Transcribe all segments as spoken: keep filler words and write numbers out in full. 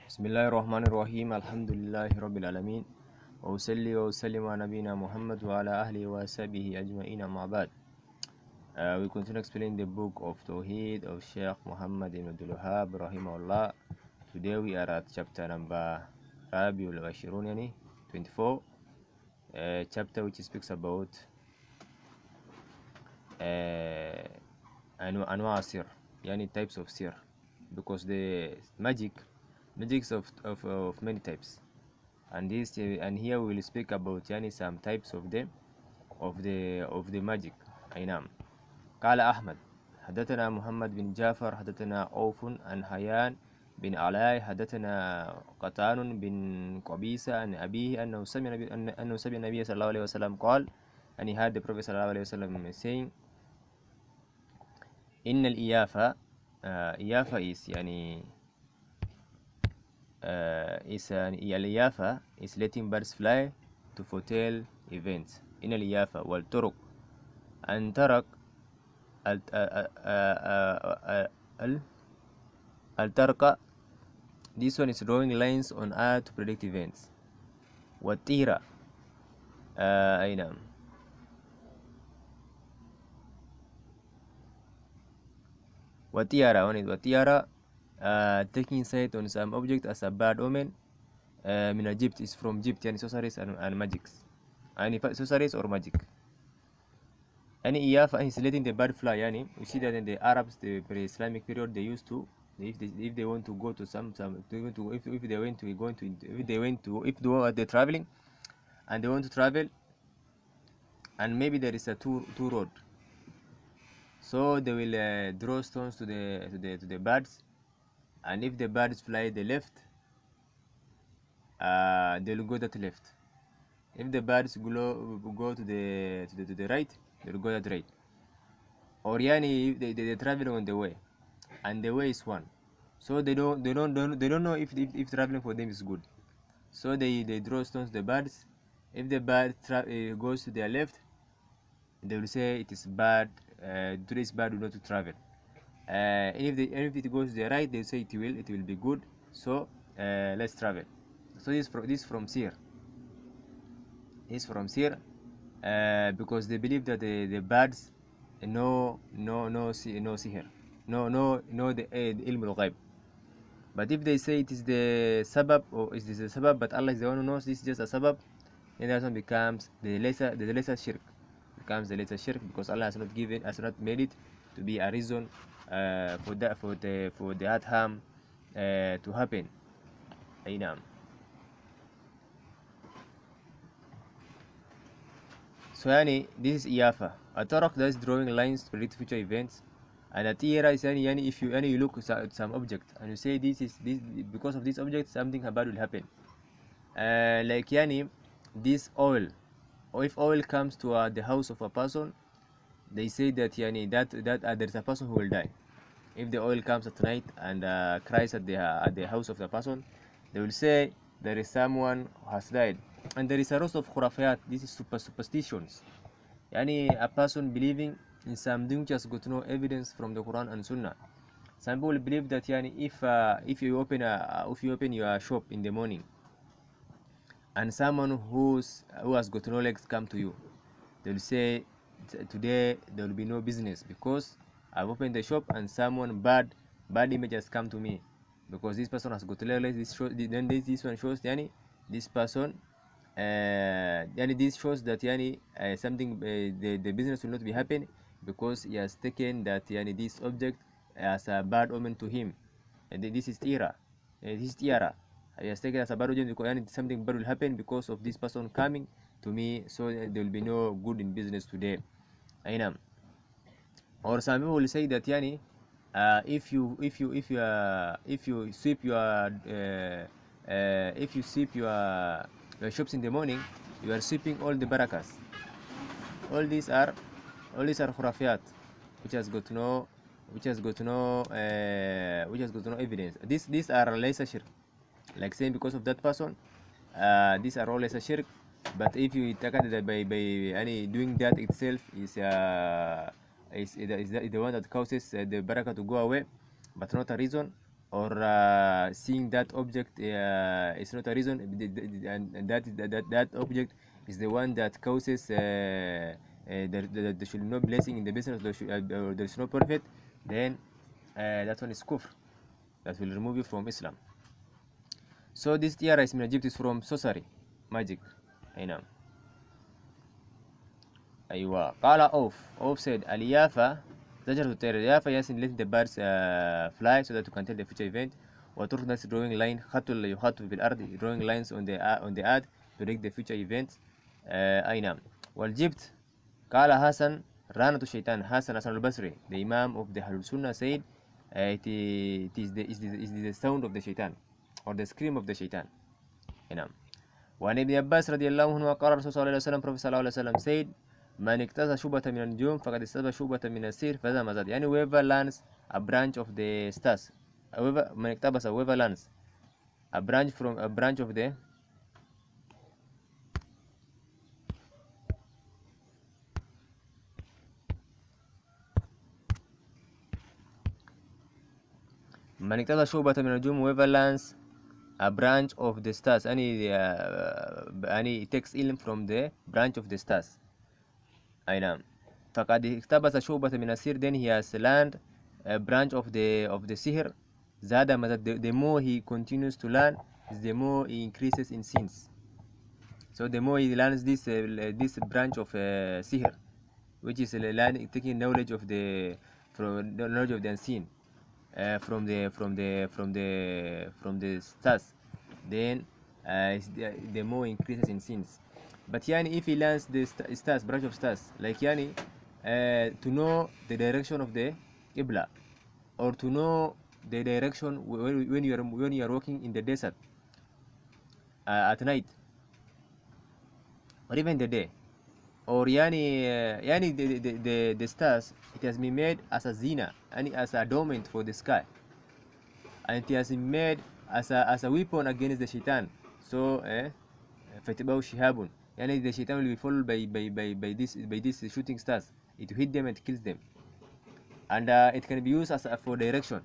بسم الله الرحمن الرحيم. الحمد لله رب العالمين، وأصلي وأسلم على نبينا محمد وعلى أهله وصحبه أجمعين. أما بعد, uh, we continue explaining the book of Tawheed of Sheikh Muhammad ibn Abdul Wahhab rahimahullah. Today we are at chapter number Rabiul Ashirun, yani twenty-four, uh, chapter which speaks about uh, anwa sir, yani types of sir, because the magic magics of, of, of many types, and this and here we will speak about yani some types of them of the of the magic. أي نعم. قال أحمد حدثنا محمد بن جعفر حدثنا عوف عن حيان بن علاء حدثنا قطان بن قبيسة عن أبيه أنه سمع أنه سمع النبي صلى الله عليه وسلم قال, and he heard the Prophet صلى الله عليه وسلم saying, إن الإيافة uh, إيافة is يعني Uh, is an الإيافة is letting birds fly to foretell events. إن الإيافة والطرق أن ترك الترك, this one is drawing lines on earth to predict events. والتيرة uh, أي نعم. والتيارة one is والتيارة Uh, taking sight on some object as a bad omen. uh, من Egypt is from Egypt, يعني sorceries and, and magics, يعني sorceries or magic. يعني إيافة is letting the bird fly. يعني we see that in the Arabs, the pre-Islamic period, they used to, if they if they want to go to some some if they want to if, if they went to going to if they went to if they were they're traveling and they want to travel, and maybe there is a two two road, so they will uh, draw stones to the to the to the birds. And if the birds fly the left, uh, they'll go that left. If the birds go, go to the to the, to the right, they'll go that right. Or yani they they travel on the way, and the way is one, so they don't they don't, don't they don't know if, if if traveling for them is good. So they they draw stones to the birds. If the bird tra uh, goes to their left, they will say it is bad. Uh, today is bad, do not to travel. Uh, if, the, if it goes to the right, they say it will it will be good, so uh, let's travel. So this from this from Sir, is from Sir, uh, because they believe that the, the birds know no no see no sihr, no no no the, uh, the ilm al-ghaib. But if they say it is the sabab, or is this the sabab, but Allah is the one who knows this is just a sabab, then that one becomes the lesser the lesser shirk, becomes the lesser shirk, because Allah has not given has not made it to be a reason Uh, for that for the for that harm uh, to happen. أي نعم. So يعني this is إيافة. الترك, that is drawing lines to predict future events. And التيرة is يعني يعني if you يعني you look at some object and you say this is this because of this object something bad will happen. Uh, like يعني this oil, or if oil comes to uh, the house of a person, they say that yani that that uh, there is a person who will die. If the oil comes at night and uh, cries at the uh, at the house of the person, they will say there is someone who has died. And there is a lot of khurafiyat. This is super superstitions. Yani a person believing in something just got no evidence from the Quran and Sunnah. Some people believe that yani if uh, if you open a if you open your shop in the morning and someone who's who has got no legs come to you, they will say today there will be no business because I've opened the shop and someone bad bad image has come to me, because this person has got legs. This shows then this, this one shows yani this person uh yani this shows that yani uh, something uh, the the business will not be happening because he has taken that yani this object as a bad omen to him. And this is tira, uh, this is tiara. He has taken as a bad omen because yani something bad will happen because of this person coming to me, so there will be no good in business today. I know. Or some people will say that yani uh, if you if you if you uh, if you sweep your uh, uh, if you sweep your your shops in the morning, you are sweeping all the barakas. All these are all these are khurafiyat, which has got no which has got no uh, which has got no evidence. These these are laysa shirk, like saying because of that person, uh, these are all laysa shirk. But if you take it by by any doing that itself is uh, is, is, the, is the one that causes uh, the barakah to go away, but not a reason. or uh, seeing that object uh, is not a reason, and that, that that object is the one that causes uh, uh, there, there, there should no blessing in the business, there, should, uh, there is no profit, then uh, that one is kufr, that will remove you from Islam. So this tiara is in Egypt is from sorcery, magic. I know. أيوة. قال أوف. أوف said اليافة زجرة الطير. اليافة yes let the birds uh, fly so that you can tell the future event. وترك ناس drawing line خط يخط في الأرض drawing lines on the uh, on the earth to predict the future events. uh, أي نعم. والجبت قال حسن رانة الشيطان. حسن حسن البصري the imam of the Ahlul Sunnah said uh, it, it is the is the is the sound of the shaitan or the scream of the shaitan. أي نعم. وعن ابن عباس رضي الله عنه قال الرسول صلى الله عليه وسلم Prophet صلى الله عليه وسلم said من اكتسب شعبة من النجوم فقد اكتسب شعبة من السحر فذا مزاد. يعني whoever learns a branch of the stars, whoever من اقتبس whoever learns a branch from a branch of the من اكتسب شعبة من النجوم whoever learns a branch of the stars, any uh, any takes ilm from the branch of the stars. أي نعم. فقد اقتبس شعبة من السحر, then he has learned a branch of the of the sihr. زاد مزاد, the, the more he continues to learn, the more he increases in sins. So the more he learns this uh, this branch of uh, sihr, which is uh, learning, taking knowledge of the from the knowledge of the unseen, uh, from the from the from the from the stars, then uh, the, the more increases in sins. But yani if he learns the st stars, branch of stars, like yani uh, to know the direction of the Qibla, or to know the direction when, when you are when you are walking in the desert uh, at night, or even the day, or yani uh, yani the, the, the, the stars, it has been made as a zina, and as a adornment for the sky, and it has been made as a as a weapon against the shaitan. So eh, فَتِبَوْ شِهَابٌ, yani the shaitan will be followed by by by by this by these shooting stars. It hit them and kills them, and uh, it can be used as uh, for direction.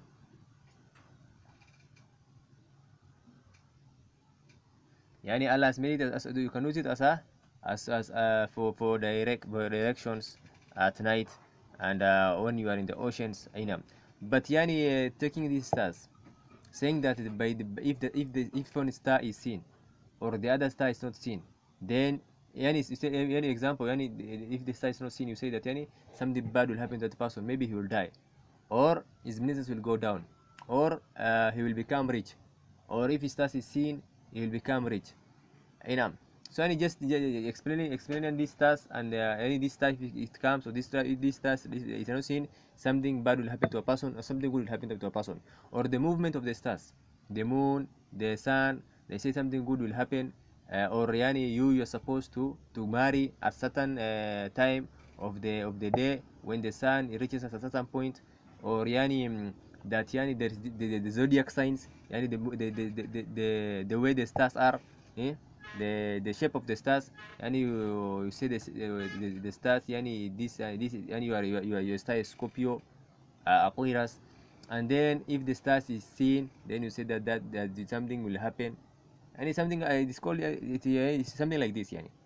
Yani Allah has made it as, you can use it as a as as uh, for for direct for directions at night, and uh, when you are in the oceans. Ainam. But yani uh, taking these stars, saying that by the, if the if the if one star is seen or the other star is not seen, then yani any example, yani if the star is not seen, you say that yani something bad will happen to that person, maybe he will die, or his business will go down, or uh, he will become rich, or if his star is seen, he will become rich. Inam. So any just explaining explaining these stars, and uh, any this star, if it comes, or this star, this stars is not seen, something bad will happen to a person, or something good will happen to a person, or the movement of the stars, the moon, the sun, they say something good will happen, uh, or yani you you're supposed to to marry at certain uh, time of the of the day when the sun reaches at a certain point, or yani um, that yani there is the, the, the zodiac signs, yani the the the the, the, the way the stars are, eh? the the shape of the stars, and you you say this, uh, the, the stars, yani this uh, this and you are you are, you are your star is Scorpio, uh, Aquarius, and then if the stars is seen, then you say that that, that something will happen, and it's something uh, it's called uh, it, uh, it's something like this, yani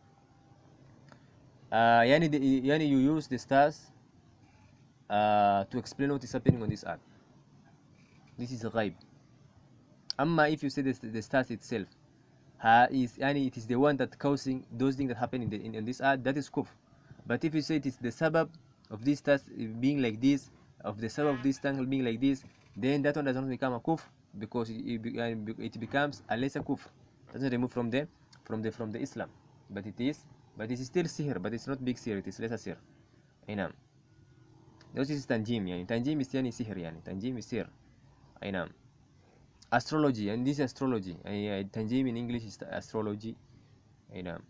uh, yani the, yani you use the stars uh, to explain what is happening on this earth. This is ghaib. Amma if you say this, the stars itself Uh, is yani it is the one that causing those things that happen in the in, in this earth, that is kufr. But if you say it is the sabab of this task being like this, of the sabab of this tangle being like this, then that one does not become a kufr, because it, it, it becomes a lesser kufr. Doesn't remove from the from the from the Islam, but it is but it is still sihr, but it's not big sihr, it is lesser sihr. Ainam. This is tanjim, yani tanjim is yani sihr, yani tanjim is sihr. Ainam. Astrology, and this is astrology. uh, Tanjim in English is astrology. I know.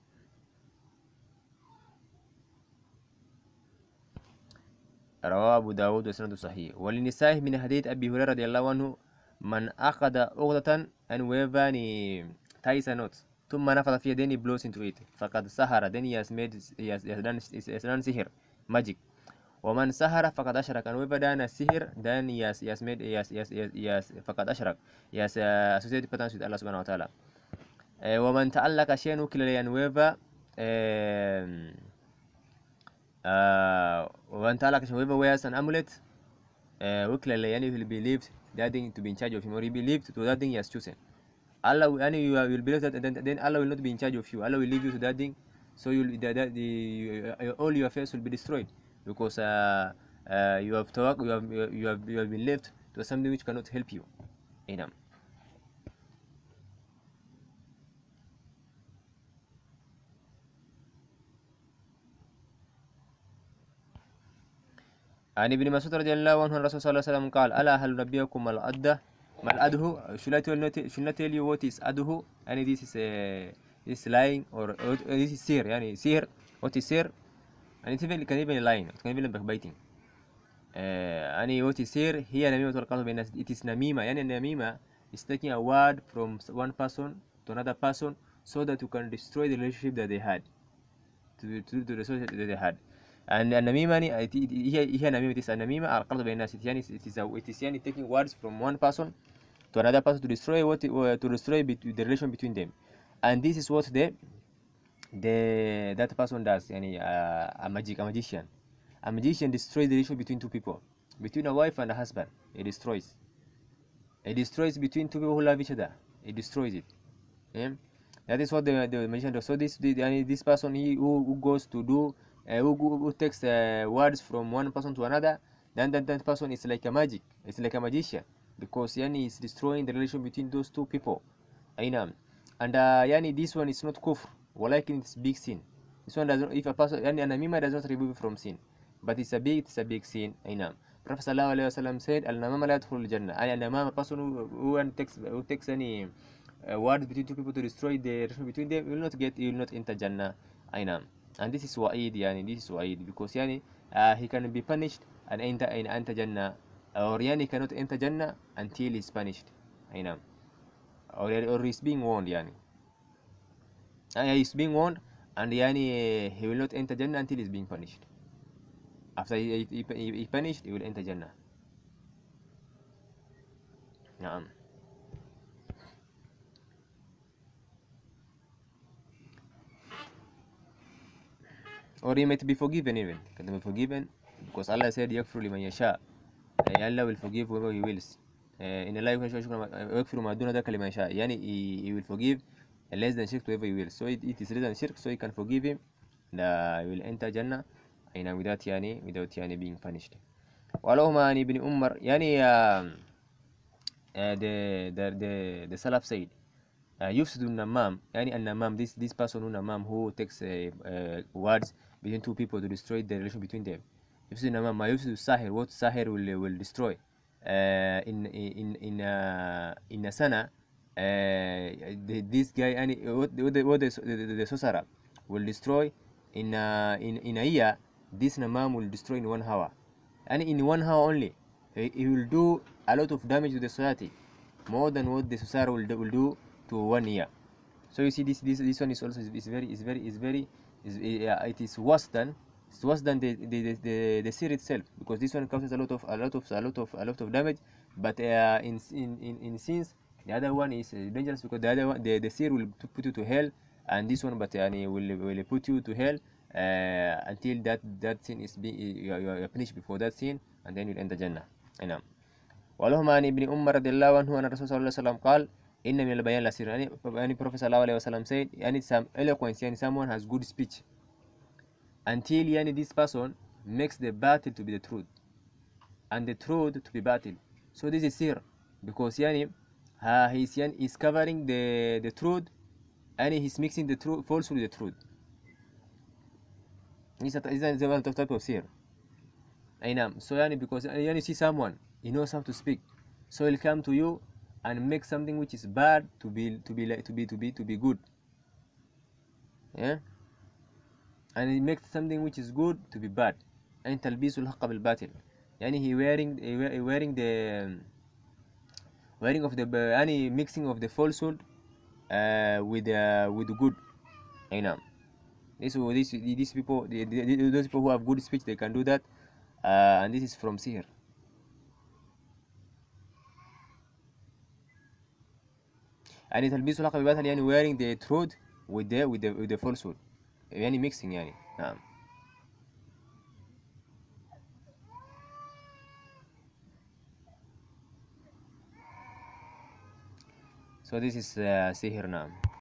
رواه أبو داود وسنده صحيح. وللنساء من حديث أبي هريرة رضي الله عنه من أخذ عقدة and whoever ties a knot ثم نفث فيها, then he blows into it, فقد سحر, then he has made he has, he has done he has done sihr, magic. ومن سهر فقد أشرك. And whoever done a sihr, then he has, he has made, he has, he has, he has, he has فقد أشرك. He has uh, associated patterns with Allah subhanahu wa ta'ala. Uh, ومن تعلق شيئا وكل إليه. And whoever um, uh, ومن تعلق شيئا, whoever wears an amulet وكل إليه, and he will believe that thing to be in charge of him, or he believed to that thing he has chosen. Allah will, and you will believe that, and then, then Allah will not be in charge of you. Allah will leave you to that thing, so you'll the, the, the, uh, all your affairs will be destroyed, because uh, uh, you have talk, you have you have you have been left to something which cannot help you. Inam. عن ابن مسعود رضي الله عنه الرسول صلى الله عليه وسلم قال: ألا هل نبيكم الأده ما الأده. Should I tell not should not tell you what is أده? And this is a this lying, or, or this is سير, يعني سير. What is سير? And it even can even lying, it can even backbiting. يعني what is سير هي نميمة والقصد بين الناس. It is نميمة, يعني النميمة is taking a word from one person to another person so that you can destroy the relationship that they had, to to, to the relationship that they had. And النميمة هي هي نميمة. It is النميمة القصد بين الناس. يعني it is a, it is يعني taking words from one person to another person to destroy what uh, to destroy the relation between them. And this is what the the that person does. Yani uh, a magic a magician a magician destroys the relation between two people, between a wife and a husband. He destroys it destroys between two people who love each other. He destroys it. Yeah? That is what the, the magician does. So this the, yani this person he who, who goes to do uh, who, who takes uh, words from one person to another, then that, that person is like a magic. It's like a magician, because yani is destroying the relation between those two people. Ainam. And uh, yani this one is not kufr, walakin it's big sin. This one doesn't, if a person yani an does not remove from sin, but it's a big it's a big sin. Ainam. Prophet sallallahu alaihi wasallam said, "Al-namama la yadkhulu al-jannah." And an-namama, a person who, who takes who takes any uh, word between two people to destroy the relation between them, will not get, he will not enter Jannah. Ainam. And this is wa'id, yani this is wa'id, because yani uh, he can be punished and enter in enter Jannah, or yani cannot enter Jannah until he is punished. Ainam. Or, or is being warned, yani uh, he is being warned, and yani he will not enter Jannah until he is being punished. After he, he, he, he punished, he will enter Jannah. Naam. Or he might be forgiven, even can be forgiven, because Allah said يغفر لمن يشاء. Allah will forgive whoever he wills. In Allah يغفر ما دون ذلك لمن يشاء. Yani he, he will forgive less than shirk to whoever he will. So it, it is less than shirk, so he can forgive him, and uh, he will enter Jannah and without yani without yani being punished. ولهما عن ابن عمر, yani uh, uh, the the the the Salaf said, يفسد النمام, يعني النمام, this this person who namam, who takes uh, uh, words between two people to destroy the relation between them. يفسد النمام ما يفسد الساحر, what sahir will will destroy uh, in in in uh, in a sana. Uh, the, this guy, and what the what the, the, the, the sorcerer will destroy in uh, in in a year, this namam will destroy in one hour, and in one hour only he, he will do a lot of damage to the society, more than what the sorcerer will do, will do to one year. So you see, this this this one is also is very is very is very is uh, it is worse than it's worse than the the the, the, the seer itself, because this one causes a lot of a lot of a lot of a lot of damage, but uh, in in in in sins the other one is uh, dangerous, because the other one, the the seer will put you to hell, and this one, but uh, will will put you to hell uh, until that that sin is being you, you are punished before that sin, and then you enter Jannah. نعم. ولهما عن ابن عمر رضي الله عنه أن الرسول صلى الله عليه وسلم قال إن من البيان لسر. يعني يعني Prophet صلى الله عليه وسلم said, يعني some eloquence, يعني someone has good speech until يعني this person makes the battle to be the truth and the truth to be battle. So this is sir, because يعني uh, he's يعني is covering the the truth, and he's mixing the truth falsehood with the truth. This is the one type of sir. I know. So yani because yani see someone, he knows how to speak, so he'll come to you and make something which is bad to be to be like to be to be to be good. Yeah, and he makes something which is good to be bad. And talbisul haqq bil batil. Yani he wearing he wearing the wearing of the any mixing of the falsehood uh, with uh, with the good. I know. This this these people the, the, those people who have good speech, they can do that. uh, and this is from سهر. يعني تلبيس الحق بباطل يعني wearing the truth with the with the with the falsehood يعني mixing يعني. نعم. So this is uh, سهر. نعم.